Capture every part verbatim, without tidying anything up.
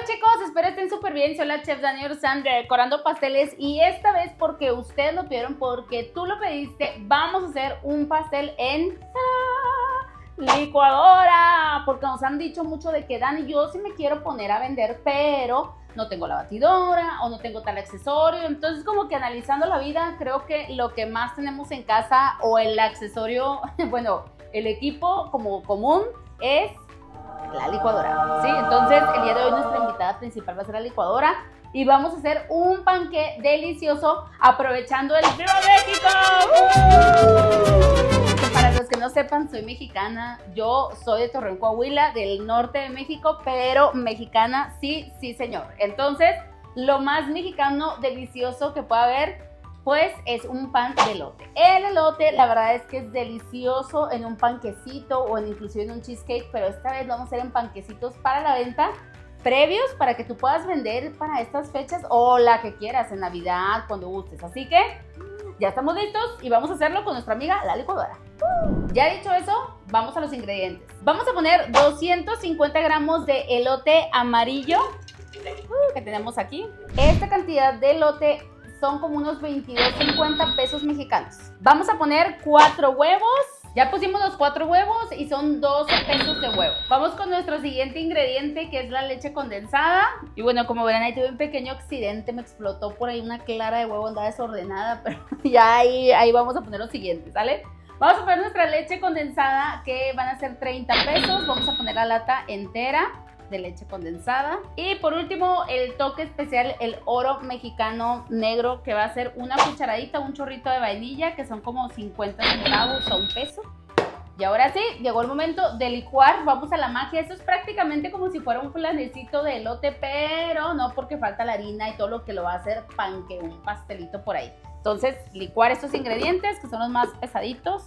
chicos, espero estén súper bien. Soy la chef Dani Orzán de Decorando Pasteles y esta vez porque ustedes lo pidieron, porque tú lo pediste, vamos a hacer un pastel en licuadora, porque nos han dicho mucho de que Dani, yo sí me quiero poner a vender, pero no tengo la batidora o no tengo tal accesorio. Entonces como que analizando la vida, creo que lo que más tenemos en casa o el accesorio, bueno, el equipo como común es la licuadora, ¿sí? Entonces el día de hoy nuestra invitada principal va a ser la licuadora y vamos a hacer un panqué delicioso aprovechando el Viva México. ¡Uh! Para los que no sepan, soy mexicana, yo soy de Torreón, Coahuila, del norte de México, pero mexicana, sí, sí señor. Entonces lo más mexicano delicioso que pueda haber, pues es un pan de elote. El elote, la verdad es que es delicioso en un panquecito o en, inclusive en un cheesecake, pero esta vez lo vamos a hacer en panquecitos para la venta, previos para que tú puedas vender para estas fechas o la que quieras, en Navidad, cuando gustes. Así que ya estamos listos y vamos a hacerlo con nuestra amiga la licuadora. Ya dicho eso, vamos a los ingredientes. Vamos a poner doscientos cincuenta gramos de elote amarillo que tenemos aquí. Esta cantidad de elote son como unos veintidós cincuenta pesos mexicanos. Vamos a poner cuatro huevos. Ya pusimos los cuatro huevos y son doce pesos de huevo. Vamos con nuestro siguiente ingrediente, que es la leche condensada. Y bueno, como verán, ahí tuve un pequeño accidente. Me explotó por ahí una clara de huevo, andaba desordenada. Pero ya ahí, ahí vamos a poner los siguientes, ¿sale? Vamos a poner nuestra leche condensada, que van a ser treinta pesos. Vamos a poner la lata entera de leche condensada. Y por último, el toque especial, el oro mexicano negro, que va a ser una cucharadita, un chorrito de vainilla, que son como cincuenta centavos o un peso. Y ahora sí, llegó el momento de licuar. Vamos a la magia. Esto es prácticamente como si fuera un flanecito de elote, pero no, porque falta la harina y todo lo que lo va a hacer panque, un pastelito por ahí. Entonces, licuar estos ingredientes, que son los más pesaditos.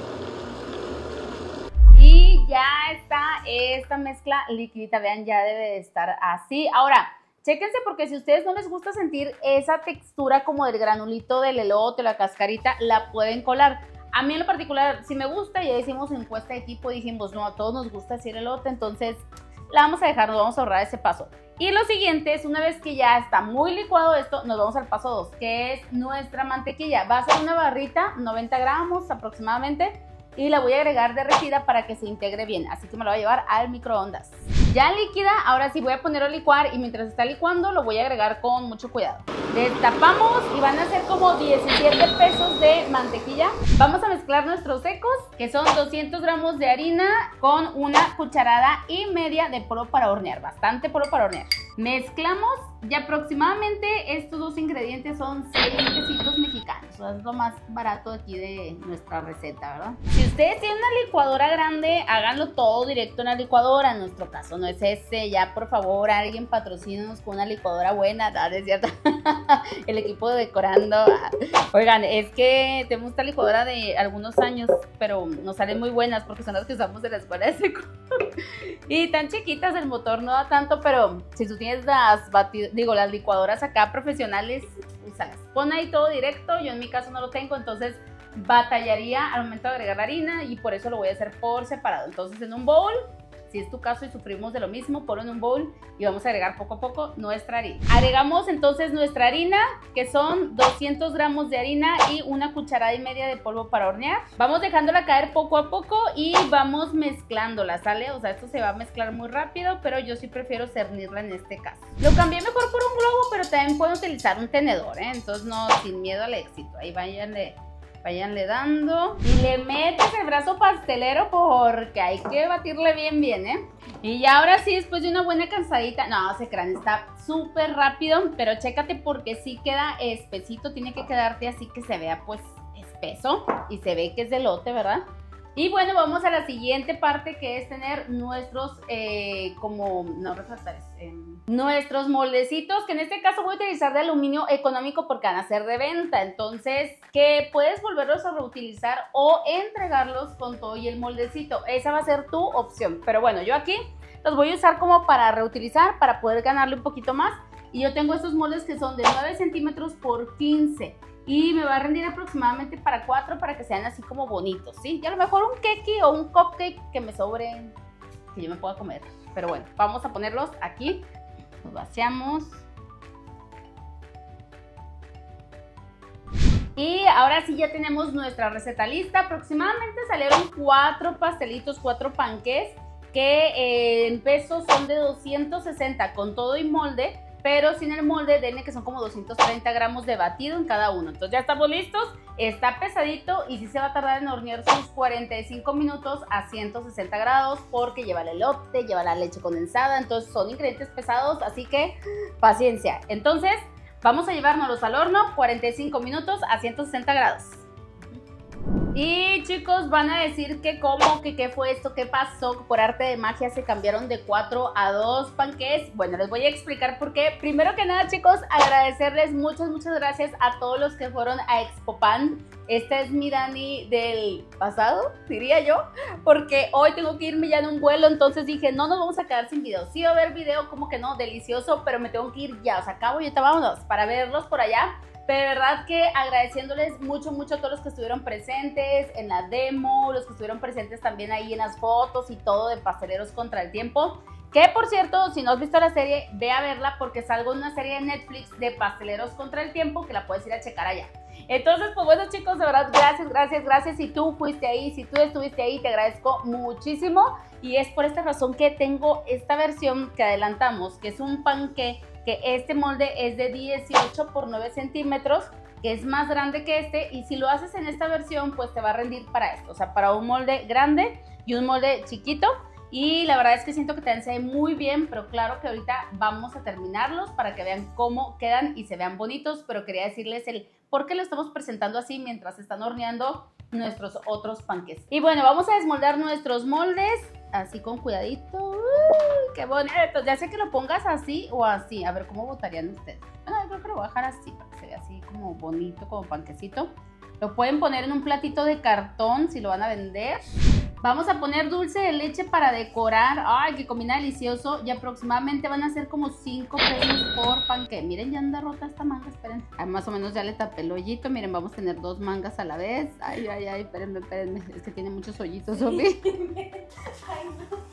Y ya está esta mezcla liquidita, vean, ya debe de estar así. Ahora, chéquense, porque si a ustedes no les gusta sentir esa textura como del granulito del elote, la cascarita, la pueden colar. A mí en lo particular sí me gusta, ya hicimos encuesta de equipo, dijimos, no, a todos nos gusta así el elote, entonces la vamos a dejar, nos vamos a ahorrar ese paso. Y lo siguiente es, una vez que ya está muy licuado esto, nos vamos al paso dos, que es nuestra mantequilla. Va a ser una barrita, noventa gramos aproximadamente, y la voy a agregar derretida para que se integre bien, así que me la voy a llevar al microondas. Ya líquida, ahora sí voy a ponerlo a licuar y mientras está licuando lo voy a agregar con mucho cuidado. Destapamos y van a ser como diecisiete pesos de mantequilla. Vamos a mezclar nuestros secos, que son doscientos gramos de harina con una cucharada y media de polvo para hornear, bastante polvo para hornear. Mezclamos y aproximadamente estos dos ingredientes son seis pesitos mexicanos. O sea, es lo más barato aquí de nuestra receta, ¿verdad? Si ustedes tienen una licuadora grande, háganlo todo directo en la licuadora. En nuestro caso no es ese. Ya, por favor, alguien patrocínenos con una licuadora buena, ¿no? ¿Es cierto? El equipo de Decorando. Oigan, es que tenemos esta licuadora de algunos años, pero nos salen muy buenas porque son las que usamos en la escuela de seco. Y tan chiquitas, el motor no da tanto, pero si tú tienes las batidoras, digo, las licuadoras acá profesionales, úsalas. Pon ahí todo directo, yo en mi caso no lo tengo, entonces batallaría al momento de agregar la harina y por eso lo voy a hacer por separado. Entonces en un bowl, si es tu caso y sufrimos de lo mismo, ponlo en un bowl y vamos a agregar poco a poco nuestra harina. Agregamos entonces nuestra harina, que son doscientos gramos de harina y una cucharada y media de polvo para hornear. Vamos dejándola caer poco a poco y vamos mezclándola, ¿sale? O sea, esto se va a mezclar muy rápido, pero yo sí prefiero cernirla en este caso. Lo cambié mejor por un globo, pero también pueden utilizar un tenedor, ¿eh? Entonces no, sin miedo al éxito. Ahí váyanle. Váyanle dando y le metes el brazo pastelero porque hay que batirle bien bien, ¿eh? Y ya ahora sí, después de una buena cansadita, no, se crean, está súper rápido, pero chécate porque sí queda espesito, tiene que quedarte así que se vea pues espeso y se ve que es de elote, ¿verdad? Y bueno, vamos a la siguiente parte, que es tener nuestros, eh, como, no refractarios, eh, nuestros moldecitos, que en este caso voy a utilizar de aluminio económico porque van a ser de venta, entonces que puedes volverlos a reutilizar o entregarlos con todo y el moldecito. Esa va a ser tu opción, pero bueno, yo aquí los voy a usar como para reutilizar, para poder ganarle un poquito más. Y yo tengo estos moldes que son de nueve centímetros por quince. Y me va a rendir aproximadamente para cuatro, para que sean así como bonitos, ¿sí? Y a lo mejor un keki o un cupcake que me sobre, que yo me pueda comer. Pero bueno, vamos a ponerlos aquí. Los vaciamos. Y ahora sí ya tenemos nuestra receta lista. Aproximadamente salieron cuatro pastelitos, cuatro panqués, que eh, en peso son de doscientos sesenta con todo y molde, pero sin el molde, denle que son como doscientos treinta gramos de batido en cada uno. Entonces ya estamos listos, está pesadito y sí se va a tardar en hornear sus cuarenta y cinco minutos a ciento sesenta grados porque lleva el elote, lleva la leche condensada, entonces son ingredientes pesados, así que paciencia. Entonces vamos a llevárnoslos al horno, cuarenta y cinco minutos a ciento sesenta grados. Y chicos, van a decir que cómo, que qué fue esto, qué pasó, que por arte de magia se cambiaron de cuatro a dos panqués. Bueno, les voy a explicar por qué. Primero que nada, chicos, agradecerles muchas, muchas gracias a todos los que fueron a Expopan. Esta es mi Dani del pasado, diría yo, porque hoy tengo que irme ya en un vuelo, entonces dije, no nos vamos a quedar sin video. Sí va a haber video, como que no, delicioso, pero me tengo que ir ya, o sea, acabo y ahorita vámonos para verlos por allá. Pero de verdad que agradeciéndoles mucho, mucho a todos los que estuvieron presentes en la demo, los que estuvieron presentes también ahí en las fotos y todo de Pasteleros contra el Tiempo. Que por cierto, si no has visto la serie, ve a verla porque salgo en una serie de Netflix de Pasteleros contra el Tiempo que la puedes ir a checar allá. Entonces, pues bueno chicos, de verdad, gracias, gracias, gracias. Si tú fuiste ahí, si tú estuviste ahí, te agradezco muchísimo. Y es por esta razón que tengo esta versión que adelantamos, que es un panqué, que este molde es de dieciocho por nueve centímetros, que es más grande que este, y si lo haces en esta versión, pues te va a rendir para esto, o sea, para un molde grande y un molde chiquito. Y la verdad es que siento que también se ve muy bien, pero claro que ahorita vamos a terminarlos para que vean cómo quedan y se vean bonitos, pero quería decirles el por qué lo estamos presentando así mientras están horneando nuestros otros panqués. Y bueno, vamos a desmoldar nuestros moldes, así con cuidadito. ¡Uy, qué bonito! Ya sé que lo pongas así o así, a ver cómo votarían ustedes. Bueno, yo creo que lo voy a dejar así, para que se vea así como bonito, como panquecito. Lo pueden poner en un platito de cartón si lo van a vender. Vamos a poner dulce de leche para decorar. ¡Ay, que combina delicioso! Y aproximadamente van a ser como cinco pesos por panque. Miren, ya anda rota esta manga, esperen. Ah, más o menos ya le tapé el hoyito. Miren, vamos a tener dos mangas a la vez. Ay, ay, ay, espérenme, espérenme. Es que tiene muchos hoyitos, Sofi. Ay,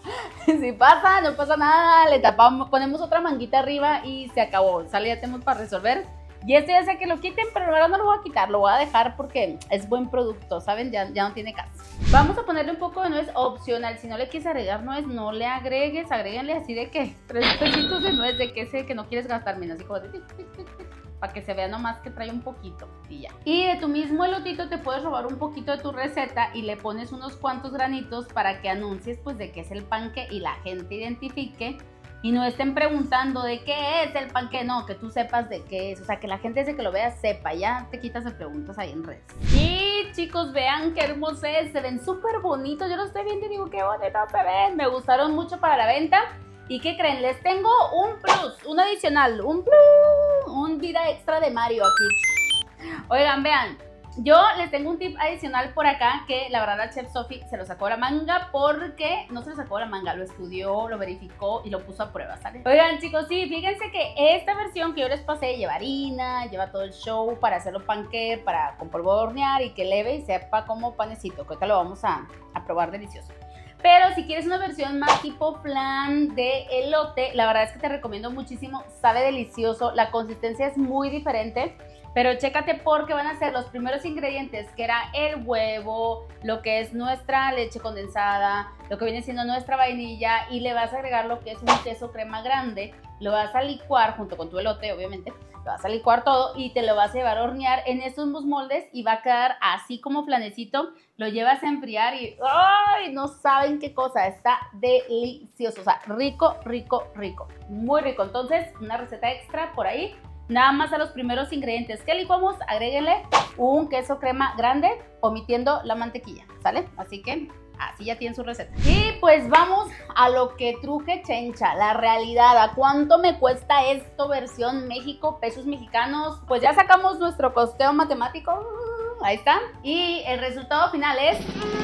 no. Si pasa, no pasa nada. Le tapamos, ponemos otra manguita arriba y se acabó. Sale, ya tenemos para resolver. Y este ya sé que lo quiten, pero ahora no lo voy a quitar, lo voy a dejar porque es buen producto, ¿saben? Ya, ya no tiene caso. Vamos a ponerle un poco de nuez opcional. Si no le quieres agregar nuez, no le agregues. Agréguenle así de que tres pesitos de nuez, de que ese que no quieres gastar, mira, así como de tic, tic, tic, tic, para que se vea nomás que trae un poquito y ya. Y de tu mismo elotito te puedes robar un poquito de tu receta y le pones unos cuantos granitos para que anuncies pues de qué es el panque y la gente identifique. Y no estén preguntando de qué es el panqué, no, que tú sepas de qué es. O sea, que la gente desde que lo vea sepa, ya te quitas de preguntas ahí en redes. Y chicos, vean qué hermosos es, se ven súper bonitos. Yo los estoy viendo y digo, qué bonitos se ven. Me gustaron mucho para la venta. ¿Y qué creen? Les tengo un plus, un adicional, un plus, un vida extra de Mario aquí. Oigan, vean. Yo les tengo un tip adicional por acá que la verdad la chef Sofi se lo sacó a la manga porque no se lo sacó a la manga, lo estudió, lo verificó y lo puso a prueba, ¿sale? Oigan chicos, sí, fíjense que esta versión que yo les pasé lleva harina, lleva todo el show para hacerlo panqué, para con polvo de hornear y que leve y sepa como panecito, que ahorita lo vamos a, a probar delicioso. Pero si quieres una versión más tipo flan de elote, la verdad es que te recomiendo muchísimo, sabe delicioso, la consistencia es muy diferente. Pero chécate porque van a ser los primeros ingredientes, que era el huevo, lo que es nuestra leche condensada, lo que viene siendo nuestra vainilla, y le vas a agregar lo que es un queso crema grande, lo vas a licuar junto con tu elote, obviamente, lo vas a licuar todo y te lo vas a llevar a hornear en estos mismos moldes y va a quedar así como flanecito, lo llevas a enfriar y ¡ay! No saben qué cosa, está delicioso, o sea, rico, rico, rico, muy rico. Entonces, una receta extra por ahí. Nada más a los primeros ingredientes que licuamos, agréguenle un queso crema grande, omitiendo la mantequilla, ¿sale? Así que así ya tienen su receta. Y pues vamos a lo que truje chencha, la realidad. ¿A cuánto me cuesta esto versión México, pesos mexicanos? Pues ya sacamos nuestro costeo matemático, ahí está. Y el resultado final es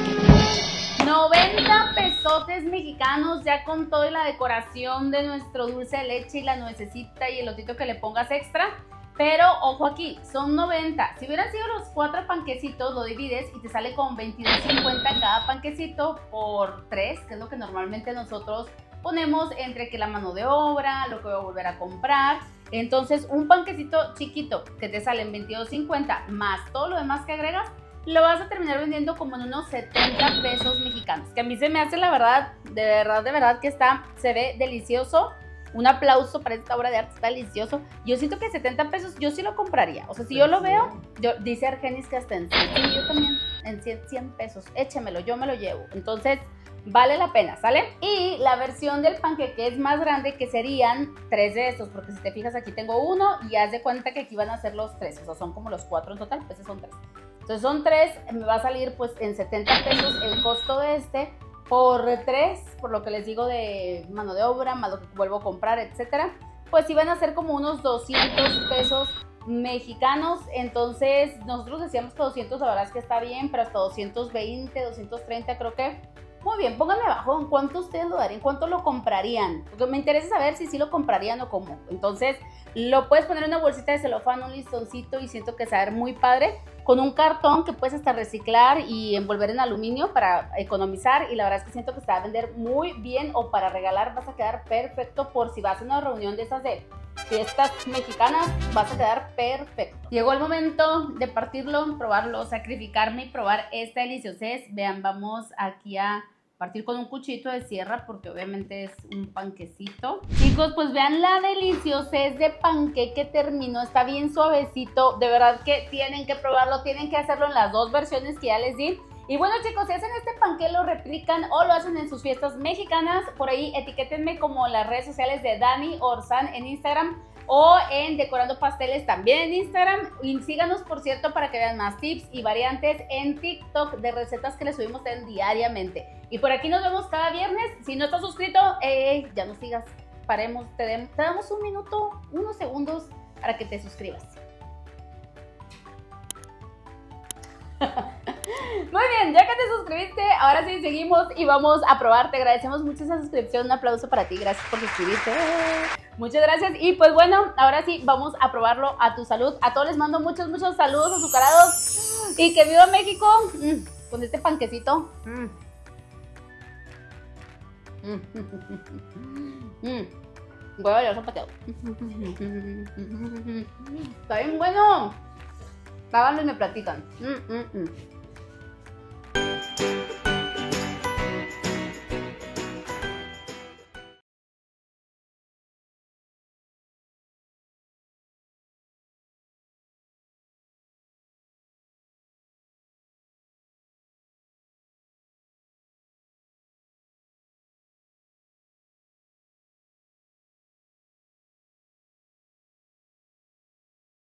noventa pesotes mexicanos, ya con toda la decoración de nuestro dulce de leche y la nuececita y el elotito que le pongas extra. Pero ojo aquí, son noventa. Si hubieran sido los cuatro panquecitos, lo divides y te sale con veintidós cincuenta cada panquecito por tres, que es lo que normalmente nosotros ponemos entre que la mano de obra, lo que voy a volver a comprar. Entonces, un panquecito chiquito que te sale en veintidós cincuenta más todo lo demás que agregas, lo vas a terminar vendiendo como en unos setenta pesos mexicanos. Que a mí se me hace, la verdad, de verdad, de verdad que está, se ve delicioso. Un aplauso para esta obra de arte, está delicioso. Yo siento que setenta pesos yo sí lo compraría. O sea, si yo lo veo, yo, dice Argenis que hasta en cien, sí, yo también, en cien, cien pesos. Échemelo, yo me lo llevo. Entonces, vale la pena, ¿sale? Y la versión del panqueque es más grande, que serían tres de estos, porque si te fijas aquí tengo uno y haz de cuenta que aquí van a ser los tres, o sea, son como los cuatro en total, pues son tres. Entonces son tres, me va a salir pues en setenta pesos el costo de este, por tres, por lo que les digo de mano de obra, más lo que vuelvo a comprar, etcétera, pues iban a ser como unos doscientos pesos mexicanos. Entonces nosotros decíamos que doscientos, la verdad es que está bien, pero hasta doscientos veinte, doscientos treinta creo que. Muy bien, pónganme abajo en cuánto ustedes lo darían, cuánto lo comprarían, porque me interesa saber si sí lo comprarían o cómo. Entonces lo puedes poner en una bolsita de celofán, un listoncito, y siento que se va a ver muy padre, con un cartón que puedes hasta reciclar y envolver en aluminio para economizar, y la verdad es que siento que se va a vender muy bien, o para regalar vas a quedar perfecto, por si vas a una reunión de esas de fiestas mexicanas, vas a quedar perfecto. Llegó el momento de partirlo, probarlo, sacrificarme y probar esta deliciosez. Vean, vamos aquí a partir con un cuchito de sierra, porque obviamente es un panquecito. Chicos, pues vean la deliciosez de panqueque terminó, está bien suavecito, de verdad que tienen que probarlo, tienen que hacerlo en las dos versiones que ya les di. Y bueno, chicos, si hacen este panqué, lo replican o lo hacen en sus fiestas mexicanas, por ahí etiquétenme como en las redes sociales de Dani Orzán en Instagram, o en Decorando Pasteles también en Instagram. Y síganos, por cierto, para que vean más tips y variantes en TikTok de recetas que les subimos diariamente. Y por aquí nos vemos cada viernes. Si no estás suscrito, eh, ya nos sigas. Paremos, te, de, te damos un minuto, unos segundos para que te suscribas. Muy bien, ya que te suscribiste, ahora sí seguimos y vamos a probar. Te agradecemos mucho esa suscripción, un aplauso para ti, gracias por suscribirte. Muchas gracias. Y pues bueno, ahora sí vamos a probarlo a tu salud. A todos les mando muchos, muchos saludos azucarados. Y que viva México. Mm, con este panquecito. Mm. Mm. Voy a bailar zapateado. Está bien bueno. Háganlo y me platican. Mm, mm, mm.